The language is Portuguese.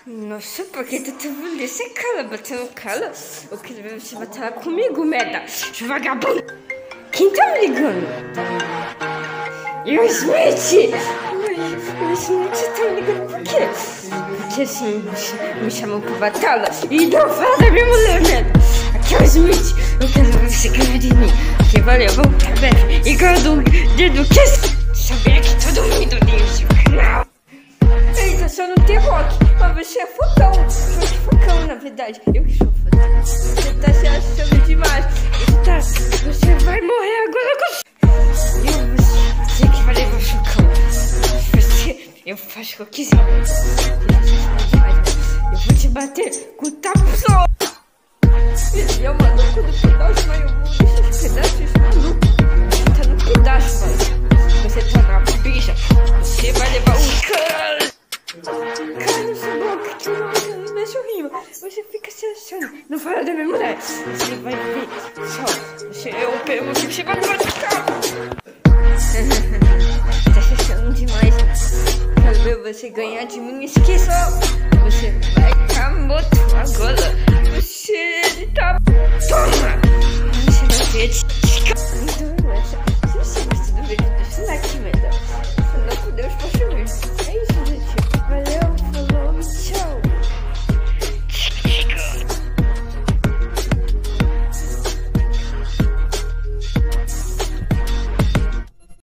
Nossa, por que tu tava ali sem cala, batendo cala? Eu queria ver você bater lá comigo, merda! Vagabundo! Quem tá me ligando? E o Smith! O Smith tá me ligando por quê? Porque assim, me chamou pra batalha e não fala da minha mulher, merda! Aqui é o Smith! Eu quero ver você ganhar de mim! Que valeu, vamos pra breve! E ganhar do dedo que sabia que todo mundo odeia o seu canal! Eita, só não tem rock, mas você é focão. Você é focão, na verdade. Eu que sou focão. Você tá se achando demais. Você vai morrer agora com... Você que vai levar o focão. Eu faço o que eu quiser. Eu vou te bater com o tapa só. Ele é o maluco do pedaço, mas eu vou deixar esse pedaço, esse maluco. Você tá no pedaço, mano. Você tá na bicha. Você vai levar um cano. Cala sua boca, que não mexe o rimo. Você fica se achando. Não fala da minha mulher. Você vai ver só. Você é o pego que você vai levar de carro. Tá se achando demais. Quero ver você ganhar de mim. Esqueça. Você vai ficar morto agora.